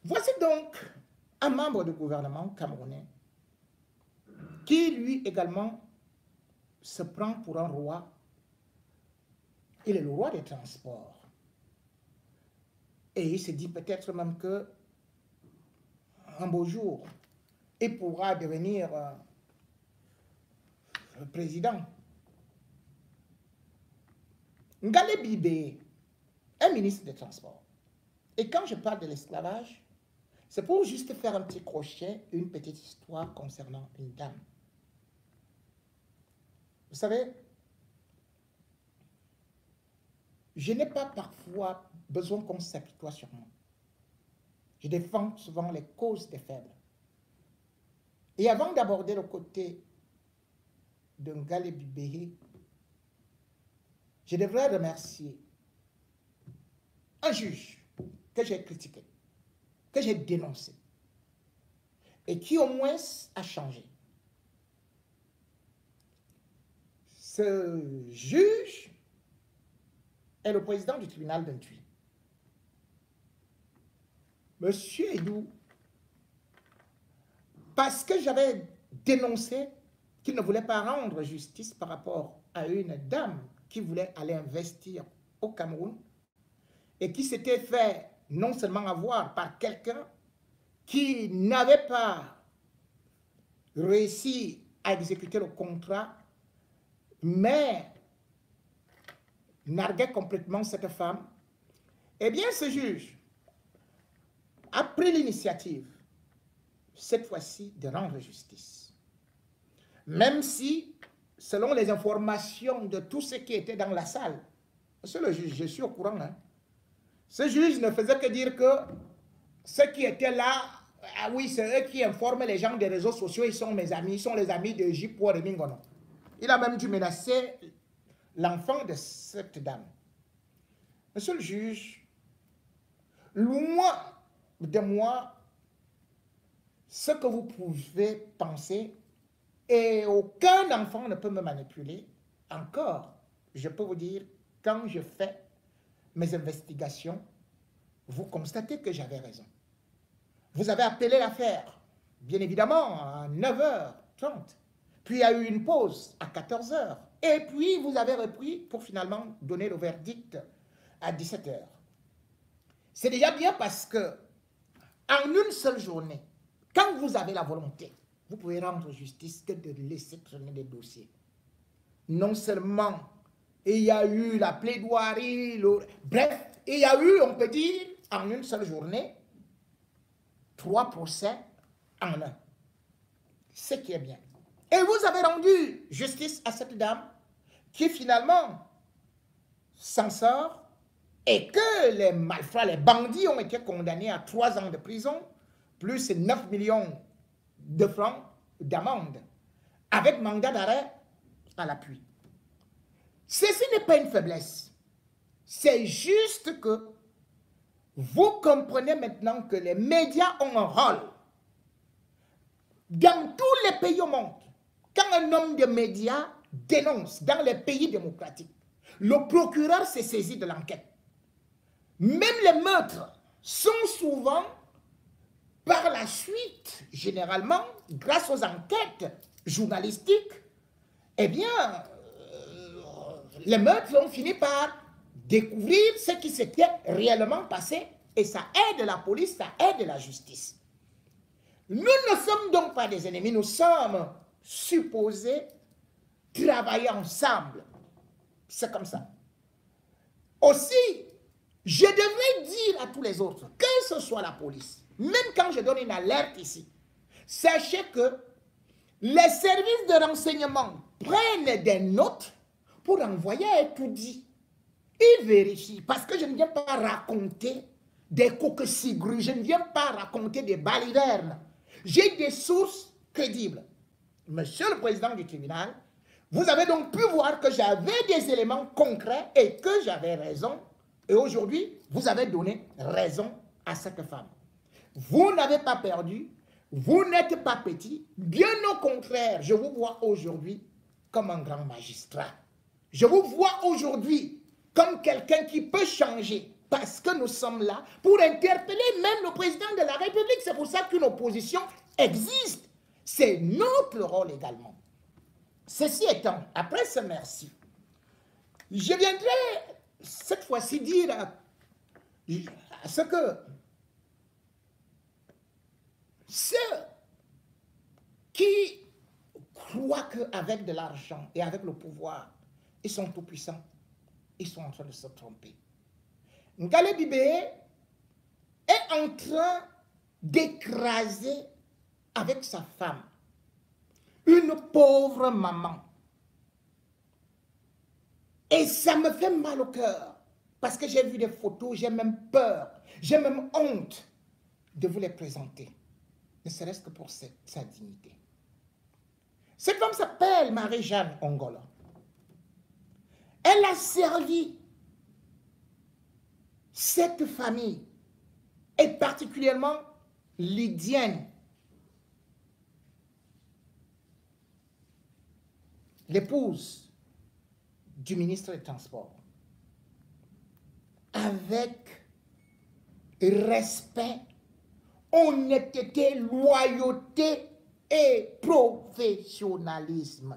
Voici donc un membre du gouvernement camerounais qui, lui également, se prend pour un roi. Il est le roi des transports. Et il se dit peut-être même que un beau jour, il pourra devenir président. Ngalé Bibé est ministre des Transports. Et quand je parle de l'esclavage, c'est pour juste faire un petit crochet, une petite histoire concernant une dame. Vous savez, je n'ai pas parfois besoin qu'on s'apitoie sur moi. Je défends souvent les causes des faibles. Et avant d'aborder le côté de Ngalé Bibé, je devrais remercier un juge que j'ai critiqué, que j'ai dénoncé, et qui au moins a changé. Ce juge est le président du tribunal d'Ntui. Monsieur Edou, parce que j'avais dénoncé qu'il ne voulait pas rendre justice par rapport à une dame qui voulait aller investir au Cameroun et qui s'était fait non seulement avoir par quelqu'un qui n'avait pas réussi à exécuter le contrat, mais narguait complètement cette femme, eh bien ce juge a pris l'initiative, cette fois-ci, de rendre justice. Même si, selon les informations de tous ceux qui étaient dans la salle, monsieur le juge, je suis au courant, hein, ce juge ne faisait que dire que ceux qui étaient là, ah oui, c'est eux qui informent les gens des réseaux sociaux, ils sont mes amis, ils sont les amis de J.P. Remingono. Il a même dû menacer l'enfant de cette dame. Monsieur le juge, loin de moi ce que vous pouvez penser, et aucun enfant ne peut me manipuler. Encore, je peux vous dire, quand je fais mes investigations, vous constatez que j'avais raison. Vous avez appelé l'affaire, bien évidemment, à 9h30. Puis il y a eu une pause à 14h. Et puis vous avez repris pour finalement donner le verdict à 17h. C'est déjà bien parce que en une seule journée, quand vous avez la volonté, vous pouvez rendre justice que de laisser traîner des dossiers. Non seulement il y a eu la plaidoirie, bref, il y a eu, on peut dire, en une seule journée, 3 procès en un. Ce qui est bien. Et vous avez rendu justice à cette dame qui finalement s'en sort et que les malfrats, les bandits ont été condamnés à 3 ans de prison plus 9 millions de francs d'amende avec mandat d'arrêt à l'appui. Ceci n'est pas une faiblesse. C'est juste que vous comprenez maintenant que les médias ont un rôle. Dans tous les pays au monde, quand un homme de médias dénonce dans les pays démocratiques, le procureur s'est saisi de l'enquête. Même les meurtres sont souvent, par la suite, généralement, grâce aux enquêtes journalistiques, eh bien, les meurtres ont fini par découvrir ce qui s'était réellement passé et ça aide la police, ça aide la justice. Nous ne sommes donc pas des ennemis, nous sommes supposés travailler ensemble. C'est comme ça. Aussi, je devrais dire à tous les autres, que ce soit la police, même quand je donne une alerte ici, sachez que les services de renseignement prennent des notes pour envoyer un étoudi. Ils vérifient, parce que je ne viens pas raconter des coquesigrues, je ne viens pas raconter des balivernes. J'ai des sources crédibles. Monsieur le président du tribunal, vous avez donc pu voir que j'avais des éléments concrets et que j'avais raison. Et aujourd'hui, vous avez donné raison à cette femme. Vous n'avez pas perdu, vous n'êtes pas petit. Bien au contraire, je vous vois aujourd'hui comme un grand magistrat. Je vous vois aujourd'hui comme quelqu'un qui peut changer parce que nous sommes là pour interpeller même le président de la République. C'est pour ça qu'une opposition existe. C'est notre rôle également. Ceci étant, après ce merci, je viendrai cette fois-ci dire à ce que ceux qui croient qu'avec de l'argent et avec le pouvoir, ils sont tout puissants, ils sont en train de se tromper. Ngalé Bibé est en train d'écraser avec sa femme une pauvre maman. Et ça me fait mal au cœur parce que j'ai vu des photos, j'ai même peur, j'ai même honte de vous les présenter, ne serait-ce que pour sa dignité. Cette femme s'appelle Marie-Jeanne Ongolo. Elle a servi cette famille, et particulièrement Lydienne, l'épouse du ministre des Transports, avec respect, honnêteté, loyauté et professionnalisme.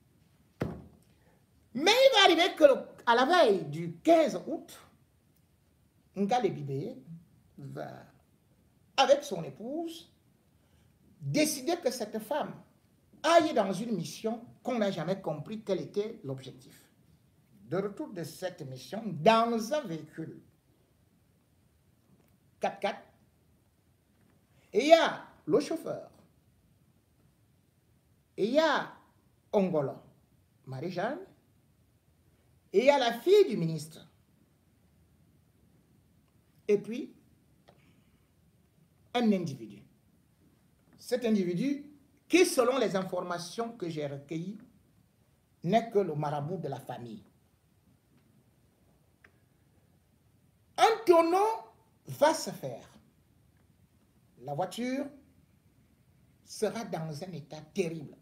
Mais il va arriver qu'à la veille du 15 août, Ngalé Bibé va, avec son épouse, décider que cette femme aille dans une mission qu'on n'a jamais compris quel était l'objectif. De retour de cette mission, dans un véhicule 4x4, et il y a le chauffeur, et il y a Ongolo, Marie-Jeanne, et il y a la fille du ministre. Et puis, un individu. Cet individu, qui selon les informations que j'ai recueillies, n'est que le marabout de la famille. Un tonneau va se faire. La voiture sera dans un état terrible.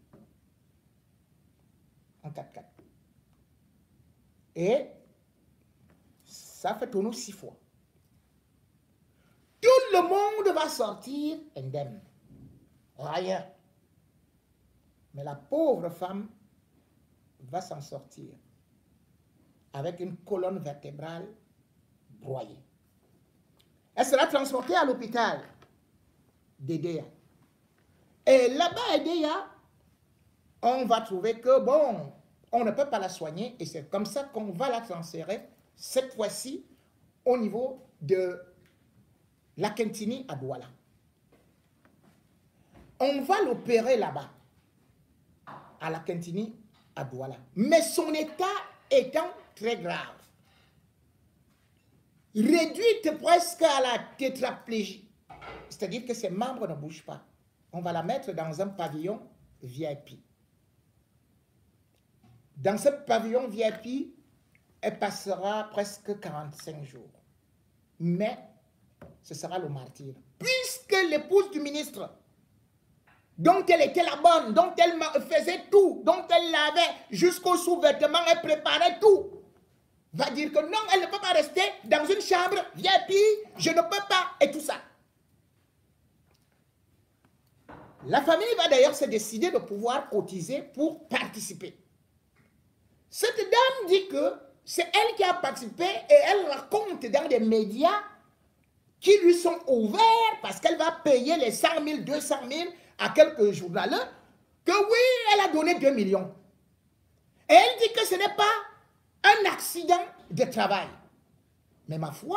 En 4x4. Et ça fait tonneau 6 fois. Tout le monde va sortir indemne. Rien. Mais la pauvre femme va s'en sortir avec une colonne vertébrale broyée. Elle sera transportée à l'hôpital d'Edea. Et là-bas, à Edea, on va trouver que, bon, on ne peut pas la soigner et c'est comme ça qu'on va la transférer, cette fois-ci, au niveau de la Kentini à Douala. On va l'opérer là-bas, à la Kentini à Douala. Mais son état étant très grave, réduite presque à la tétraplégie, c'est-à-dire que ses membres ne bougent pas. On va la mettre dans un pavillon VIP. Dans ce pavillon VIP, elle passera presque 45 jours. Mais ce sera le martyre. Puisque l'épouse du ministre, dont elle était la bonne, dont elle faisait tout, dont elle lavait jusqu'au sous-vêtement, elle préparait tout, va dire que non, elle ne peut pas rester dans une chambre VIP, je ne peux pas, et tout ça. La famille va d'ailleurs se décider de pouvoir cotiser pour participer. Cette dame dit que c'est elle qui a participé et elle raconte dans des médias qui lui sont ouverts parce qu'elle va payer les 100 000, 200 000 à quelques journalistes, que oui, elle a donné 2 millions. Et elle dit que ce n'est pas un accident de travail. Mais ma foi,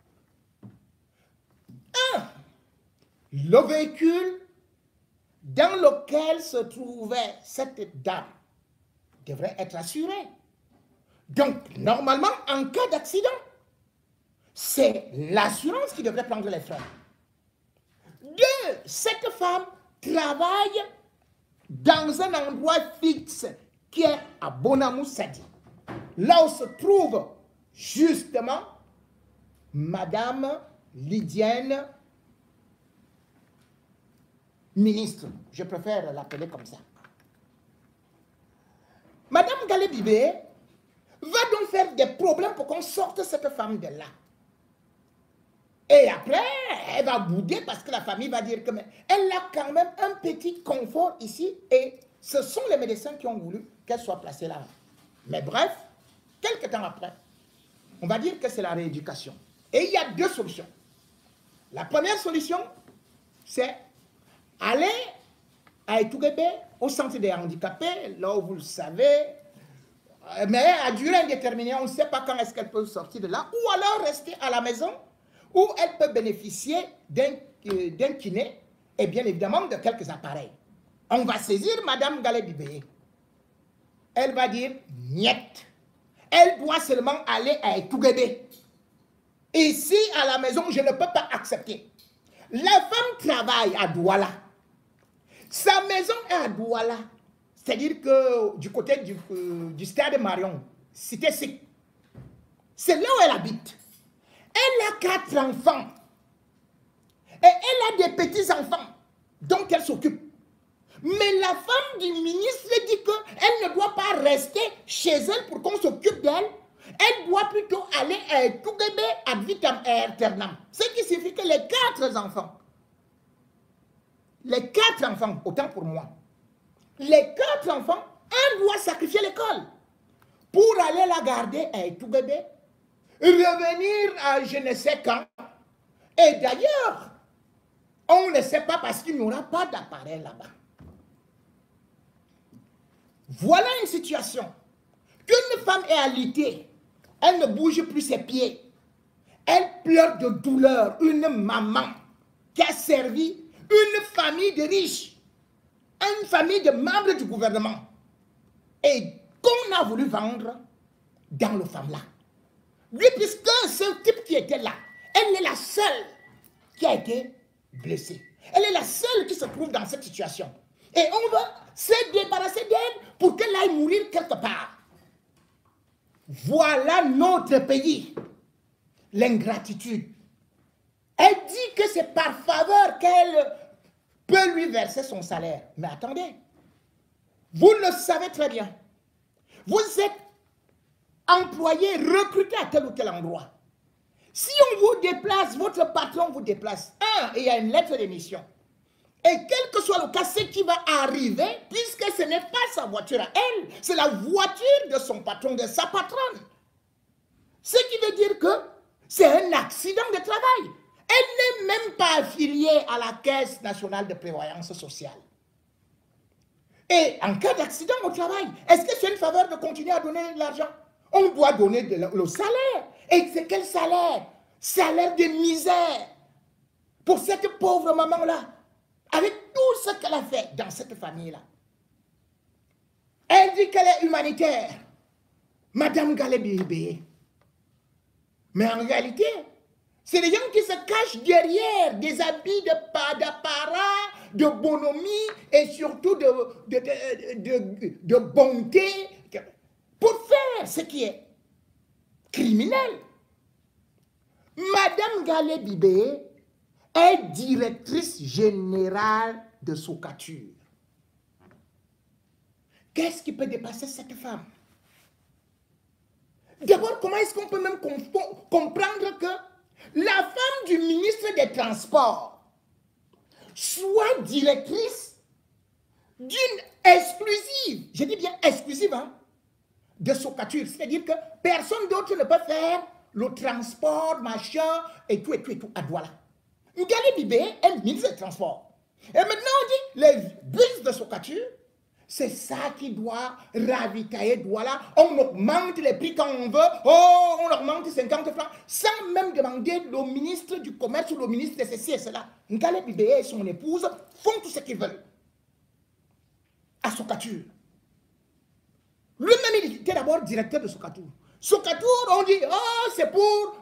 le véhicule dans lequel se trouvait cette dame devrait être assuré. Donc, normalement, en cas d'accident, c'est l'assurance qui devrait prendre les frais. 2, cette femme travaille dans un endroit fixe qui est à Bonamou Sadi. Là où se trouve justement Madame Lydienne, ministre. Je préfère l'appeler comme ça. Madame Ngalé Bibé va donc faire des problèmes pour qu'on sorte cette femme de là. Et après, elle va bouder parce que la famille va dire que mais elle a quand même un petit confort ici et ce sont les médecins qui ont voulu qu'elle soit placée là. Mais bref, quelques temps après, on va dire que c'est la rééducation. Et il y a deux solutions. La première solution, c'est aller à Etougébé, au centre des handicapés, là où vous le savez, mais à durée indéterminée, on ne sait pas quand est-ce qu'elle peut sortir de là, ou alors rester à la maison, où elle peut bénéficier d'un kiné et bien évidemment de quelques appareils. On va saisir Madame Galé-Bibé. Elle va dire « niet ». Elle doit seulement aller à Etougébé. Ici, à la maison, je ne peux pas accepter. La femme travaille à Douala. Sa maison est à Douala. C'est-à-dire que du côté du stade Marion, Cité Sic, c'est là où elle habite. Elle a 4 enfants. Et elle a des petits-enfants dont elle s'occupe. Mais la femme du ministre dit qu'elle ne doit pas rester chez elle pour qu'on s'occupe d'elle. Elle doit plutôt aller à Etougébé ad vitam aeternam. Ce qui signifie que les 4 enfants, autant pour moi, les 4 enfants, elle doit sacrifier l'école pour aller la garder à Etougébé, revenir à je ne sais quand. Et d'ailleurs, on ne sait pas parce qu'il n'y aura pas d'appareil là-bas. Voilà une situation qu'une femme est alitée. Elle ne bouge plus ses pieds. Elle pleure de douleur. Une maman qui a servi une famille de riches, une famille de membres du gouvernement et qu'on a voulu vendre dans le femme là. Lui, puisque ce type qui était là, elle est la seule qui a été blessée. Elle est la seule qui se trouve dans cette situation. Et on veut se débarrasser d'elle pour qu'elle aille mourir quelque part. Voilà notre pays. L'ingratitude. Elle dit que c'est par faveur qu'elle peut lui verser son salaire. Mais attendez, vous le savez très bien. Vous êtes employé, recruté à tel ou tel endroit. Si on vous déplace, votre patron vous déplace, et il y a une lettre d'émission. Et quel que soit le cas, ce qui va arriver, puisque ce n'est pas sa voiture à elle, c'est la voiture de son patron, de sa patronne. Ce qui veut dire que c'est un accident de travail. Elle n'est même pas affiliée à la Caisse nationale de prévoyance sociale. Et en cas d'accident au travail, est-ce que c'est une faveur de continuer à donner de l'argent? On doit donner le salaire. Et c'est quel salaire? Salaire de misère. Pour cette pauvre maman-là. Avec tout ce qu'elle a fait dans cette famille-là. Elle dit qu'elle est humanitaire. Madame Galé-Bibé. Mais en réalité, c'est des gens qui se cachent derrière des habits d'apparat, de bonhomie et surtout de bonté pour faire ce qui est criminel. Madame Galé-Bibé est directrice générale de Socatur. Qu'est-ce qui peut dépasser cette femme? D'abord, comment est-ce qu'on peut même comprendre que la femme du ministre des Transports soit directrice d'une exclusive, je dis bien exclusive, hein, de Socatur. C'est-à-dire que personne d'autre ne peut faire le transport, machin, et tout, à Douala. Galé-Bibé est ministre des Transports. Et maintenant, on dit, les bus de Socatur, c'est ça qui doit ravitailler Douala. On augmente les prix quand on veut. Oh, on augmente 50 francs, sans même demander au ministre du Commerce ou au ministre de ceci et cela. Galé-Bibé et son épouse font tout ce qu'ils veulent. À Socatur. Lui-même, il était d'abord directeur de Socatur. Socatur, on dit, oh, c'est pour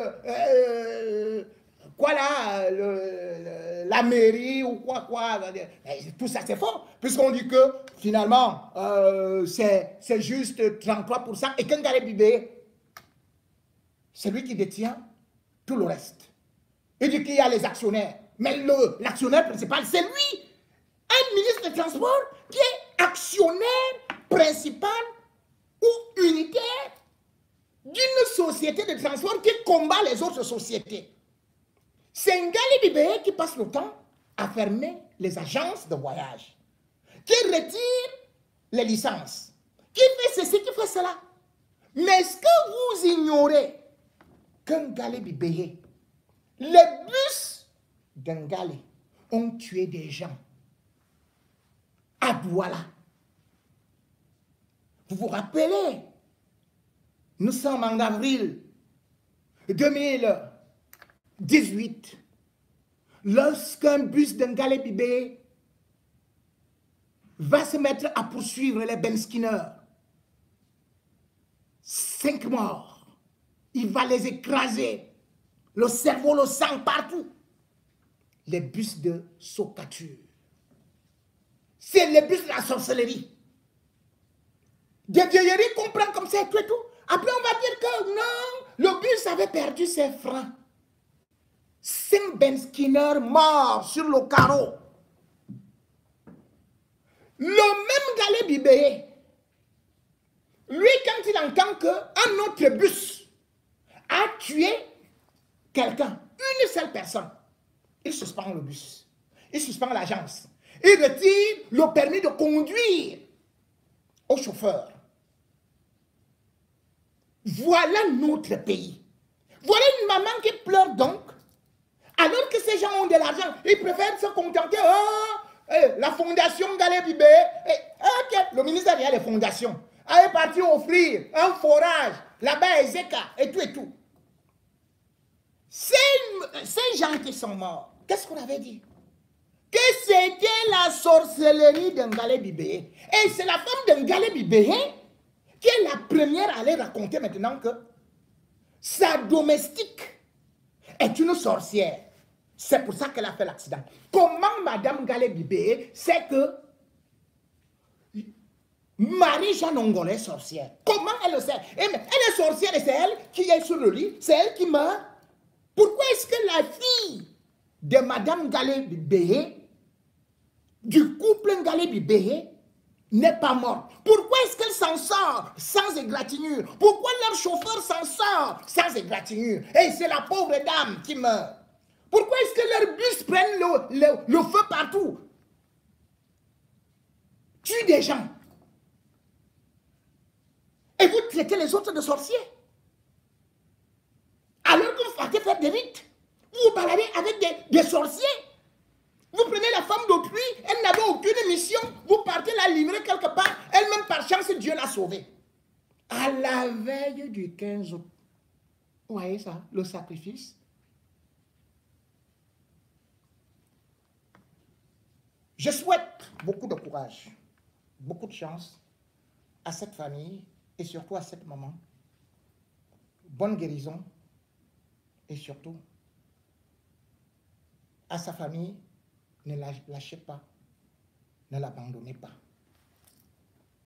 la mairie ou quoi. Tout ça, c'est faux. Puisqu'on dit que, finalement, c'est juste 33%. Et quand Galé-Bibé, c'est lui qui détient tout le reste. Il dit qu'il y a les actionnaires. Mais l'actionnaire principal, c'est lui. Un ministre des Transports qui est actionnaire principal ou unitaire d'une société de transport qui combat les autres sociétés. C'est Ngali Bibeye qui passe le temps à fermer les agences de voyage, qui retire les licences, qui fait ceci, qui fait cela. Mais est-ce que vous ignorez qu'un Ngali Bibeye, les bus d'Ngali ont tué des gens à Douala? Vous vous rappelez, nous sommes en avril 2018, lorsqu'un bus d'Ngali Bibeye va se mettre à poursuivre les Ben Skinner. 5 morts. Il va les écraser. Le cerveau, le sang partout. Les bus de Socature. C'est les bus de la sorcellerie. Des vieilleries qu'on prend comme ça et tout et tout. Après, on va dire que non, le bus avait perdu ses freins. 5 Ben Skinner morts sur le carreau. Le même Ngali Bibeye, lui, quand il entend qu'un autre bus a tué quelqu'un, une seule personne, il suspend le bus, il suspend l'agence, il retire le permis de conduire au chauffeur. Voilà notre pays. Voilà une maman qui pleure donc, alors que ces gens ont de l'argent, ils préfèrent se contenter. Oh, la fondation Ngali Bibeye, le ministère des fondations est parti offrir un forage là-bas à Ezeka et tout et tout. Ces gens qui sont morts, qu'est-ce qu'on avait dit? Que c'était la sorcellerie de Ngali Bibeye. Et c'est la femme de Ngali Bibeye qui est la première à aller raconter maintenant que sa domestique est une sorcière. C'est pour ça qu'elle a fait l'accident. Comment Madame Ngali Bibeye sait que Marie-Jeanne Ongolais est sorcière? Comment elle le sait? Elle est sorcière et c'est elle qui est sur le lit, c'est elle qui meurt. Pourquoi est-ce que la fille de Madame Ngali Bibeye, du couple Ngali Bibeye, n'est pas morte? Pourquoi est-ce qu'elle s'en sort sans égratignure? Pourquoi leur chauffeur s'en sort sans égratignure? Et c'est la pauvre dame qui meurt. Pourquoi est-ce que leurs bus prennent le feu partout? Tuent des gens. Et vous traitez les autres de sorciers. Alors que vous partez faire des rites. Vous vous baladez avec des sorciers. Vous prenez la femme d'autrui, elle n'avait aucune mission. Vous partez la livrer quelque part. Elle-même, par chance, Dieu l'a sauvée. À la veille du 15 août. Vous voyez ça, le sacrifice. Je souhaite beaucoup de courage, beaucoup de chance à cette famille et surtout à cette maman. Bonne guérison et surtout à sa famille, ne la lâchez pas, ne l'abandonnez pas.